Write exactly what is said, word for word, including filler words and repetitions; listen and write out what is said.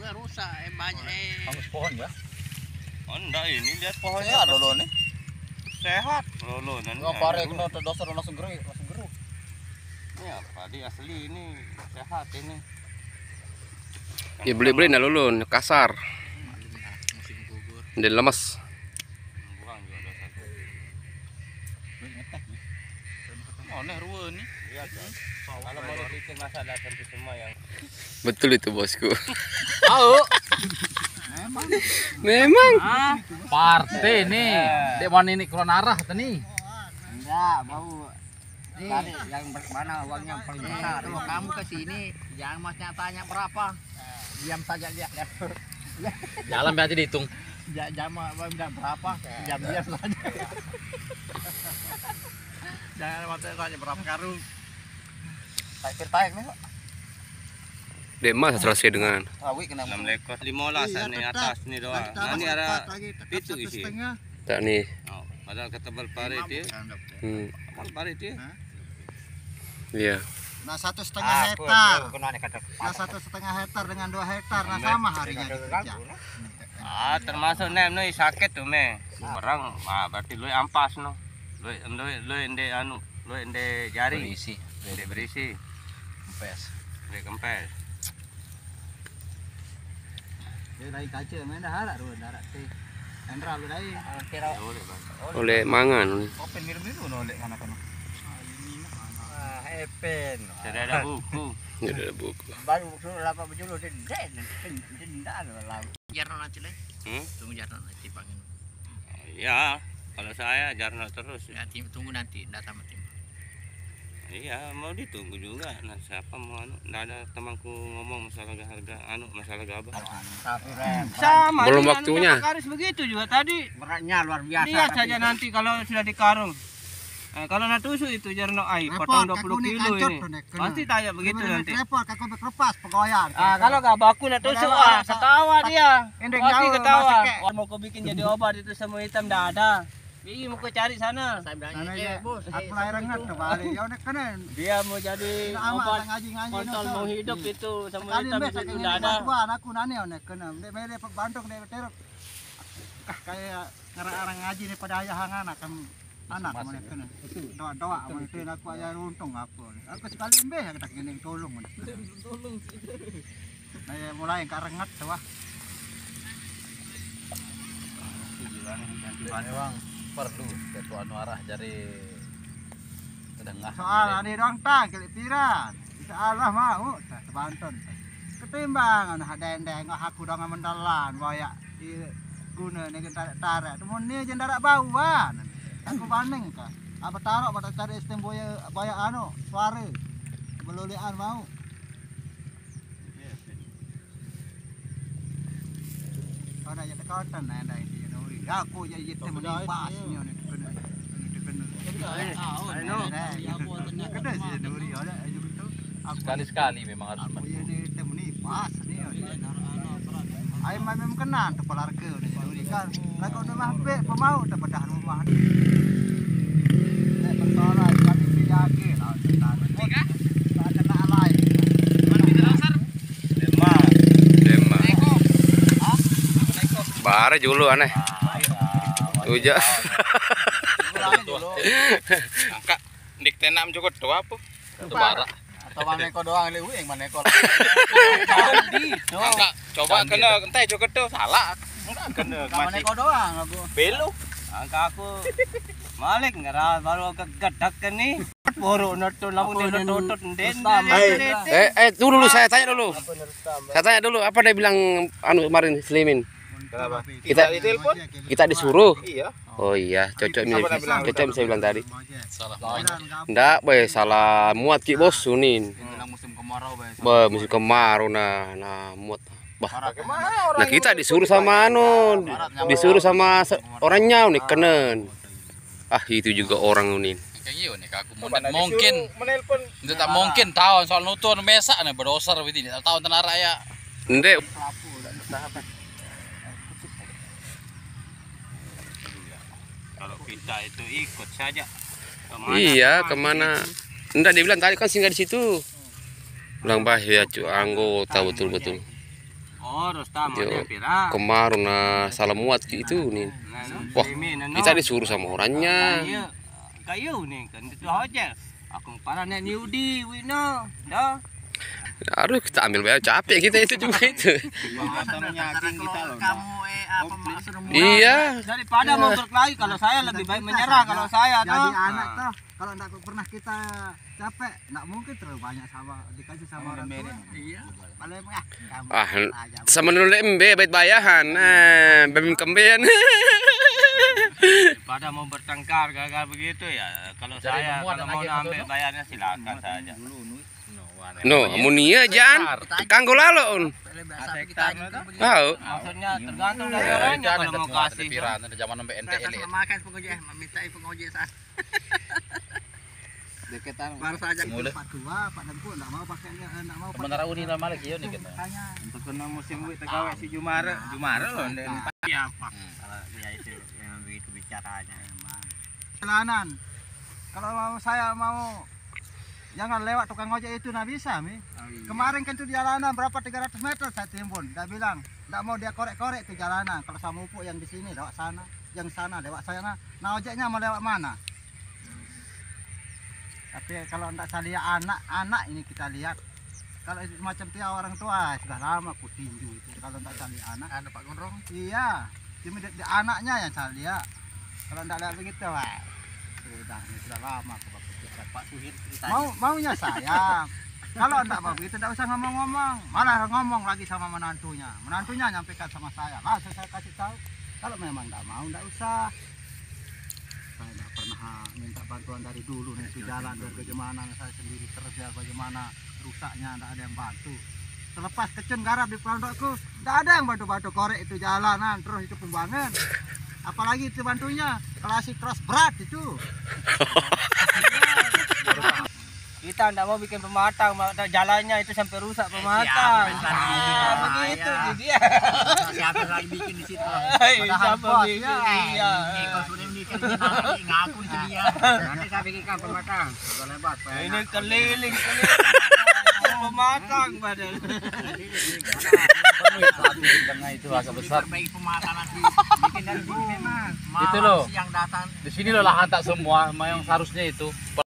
rusak, eh banyak eh. Hangus pohon ya? Oh enggak, ini lihat pohonnya. Sehat lolo nih. Sehat lolo nan. Enggak pare kena dosa langsung geru, langsung geru. Ini apa? Di asli ini sehat ini. Ya beli-beli nah lulun kasar. Musim gugur. Dan lemes. Buang juga dosa. Oh, nih ruwe nih. Iya, kalau mau bikin masalah tentu semua yang Betul itu bosku. Tahu. Memang. Memang. Ah, Partai nih. Dek mana ini keluar arah tadi. enggak, bau. Cari yang mana uangnya yang paling besar. Kalau kamu ke sini, jangan masnya tanya berapa. Diam saja lihat. Jalan berarti dihitung. Jangan bilang berapa, diam diam saja. Jangan masnya tanya berapa karung. Taik-taik nih. Demas selesai dengan Awi kena enam ekor lima belas nih atas nih doang. Nah, ini ada itu isi. tak nih. Oh, ada ketebal parit ya. Hmm. Ketebal parit ya. Iya. Nah satu setengah hektar, nah satu setengah hektar dengan dua hektar, nah sama harinya dikerja. Ah, termasuk nem nih sakit tuh me. Barang, ah berarti lu ampas no. Lu lu lu ende anu, lu ende jari. berisi. Ende berisi. Kempes. Ende kempes. Dia dari kaca, main dah harap dulu, harap teh. Endra lu dari. Boleh, Bang. Oleh mangan. Open biru-biru nolek kana-kana. Ah, epen. Sudah ada buku. Ya ada buku. Baru buku lapa bejulu den den den den dah lah. Jarno nanti leh. Hmm? Tunggu jarno nanti panggil. Ya, kalau saya jarno terus. Ya tunggu nanti datang tim. Iya, mau ditunggu juga. Nah, siapa mau anu? Nggak ada temanku ngomong masalah harga anu, masalah gabah. Tapi rem. Sama. Belum ini waktunya. anu Karis begitu juga tadi. Beratnya luar biasa. Lihat saja nanti kalau sudah dikarung. Eh, kalau nak tusuk itu jarno ai, potong dua puluh kilo ini. Pasti tanya begitu nanti. Repot kakak berlepas pegoyan. Ah, kalau gabahku nak tusuk ah, ketawa dia. Endek Pasti jauh, ketawa. masuk ke- Wah, mau kau bikin jadi obat itu semua hitam dah ada. Ih, mau kau cari sana. Saya bilang eh bos, aku lahir rengat tuh balik. Ya udah kenen. Dia mau jadi Amat obat ngaji-ngaji kontol mau hidup itu semua Kali hitam mes itu ini sudah ada. bantuan aku nane onek kena. Dek mere bantung dek teruk. Ah kayak orang ngaji nih pada ayah anak kan anak mana kena. Itu doa-doa mana itu aku ayah untung aku. Aku sekali embe ya kita gini tolong mana. Tolong. Saya mulai karengat tuh wah. Memang perlu ketua arah dari tengah. Soal ada doang tak kali piran. Insya Allah mau tak banton. Ketimbang anu hadendeng aku dong mendalan boya di guna nih tarik-tarik. Temun ni jendarak bauan. Aku banding ka. Apa taruh pada tarik sistem boya boya anu suara. Belulian mau. Ada ya tekatan ada ini. Aku ya itu menimpas ni ni kena kena kena sih duri ada itu Sekali-sekali memang harus. aku ya ni itu menimpas ni ai memang kena tu keluarga ni duri kan nak kau dah pe pemau dah pedah rumah ni nek perkara kami yakin tiga tak kena alai Lima. Lema. Bare dulu aneh. Uja. Kak, dik tenam juga tuh apa? Itu barak. atau mana kau doang lewi yang mana kau Enggak, coba kena entai juga tuh salah. Enggak kena mana masih kau doang aku belo. Angka aku malik ngara baru kegedak nih. Boro noto lamun dia notot den. Eh eh tunggu dulu saya tanya dulu. Saya tanya dulu apa dia bilang anu kemarin Slimin? Kenapa? Kita telepon? kita disuruh. Iya. Oh iya, cocok nih. Cocok bisa bilang tadi. Salah. Ndak, boy, salah muat ki bos sunin. Bilang musim kemarau bay. Bah, musim kemarau nah, nah muat. Bah. Nah, kita disuruh sama anu, disuruh sama se- orangnya nih kenen. Ah, itu juga orang unin. Kayak gitu nih aku mungkin menelpon. itu tak mungkin tahun soal nutun mesak nih berdoser begini tahun tanah raya. Ndek, Kalau kita itu ikut saja. iya, kemana? Ndak dia bilang tadi kan singgah di situ. Bilang bah ya cu anggota betul-betul. Oh, Rustam Yo, model pira. kemarin nah salah muat itu nih. Wah, kita disuruh sama orangnya. Iya. Kayu nih kan itu hotel. Aku parah nek niudi wino. Dah. Aduh, kita ambil bayar capek kita itu juga itu. Kamu eh apa maksud Iya. Daripada mau berkelahi kalau saya lebih baik menyerah kalau saya jadi tuh. anak tuh kalau enggak pernah kita capek enggak mungkin terlalu banyak sama dikasih sama orang tua. Iya. Paling ah kamu Ah, aja. sama nulu embe baik bayahan. Nah, bebem kembean. Pada mau bertengkar gagal begitu ya. Kalau saya kalau mau ambil bayarnya silakan saja. No, amunia jan. Kanggo lalon. Tahu. Maksudnya tergantung dari orangnya kalau mau kasih. pira ada zaman sampai N T L. Makan pengojek, minta pengojek sah. Deketan. Baru saja kita Pak Dua, Pak Dengku enggak mau pakainya enggak mau pakai. Sementara uni lama lagi ya nih kita. Tanya. Untuk kena musim wit tegawe si Jumare, Jumare loh dan Siapa? Kalau dia itu yang begitu bicaranya emang. Jalanan. Kalau mau saya mau jangan lewat tukang ojek itu nggak bisa mi. Kemarin kan itu di jalanan berapa tiga ratus meter saya timbun. Dia bilang nggak mau dia korek-korek itu jalanan. Kalau sama Upuk yang di sini lewat sana, yang sana lewat sana. Nah ojeknya mau lewat mana? Tapi kalau enggak saya lihat anak-anak ini kita lihat. Kalau macam dia orang tua sudah lama aku tinju itu. Kalau enggak saya lihat anak. Anak Pak Gondrong? Iya. Cuma di, di anaknya yang saya lihat. Kalau enggak lihat begitu, wah. Sudah, ini sudah lama aku Pak Suhir mau maunya saya. Kalau enggak mau begitu enggak usah ngomong-ngomong. Malah ngomong lagi sama menantunya. Menantunya nyampaikan sama saya. Langsung saya kasih tahu. Kalau memang enggak mau enggak usah. Saya enggak pernah minta bantuan dari dulu nih di jalan dan bagaimana saya sendiri kerja bagaimana rusaknya enggak ada yang bantu. Selepas kecun garap di pondokku enggak ada yang bantu-bantu korek itu jalanan terus itu pembangunan. Apalagi itu bantunya klasik keras berat itu. kita enggak mau bikin pematang, jalannya itu sampai rusak pematang. Ah, begitu dia. Siapa lagi bikin di situ? Siapa bikin? Iya. Ngaku di sini ya. Nanti saya bikinkan pematang. Lebat. Ini keliling keliling. Pematang padahal. Tengah itu agak besar. Baik pematang nanti bikin dari sini memang. Itu loh. Yang datang Di sini loh lahan tak semua, yang seharusnya itu.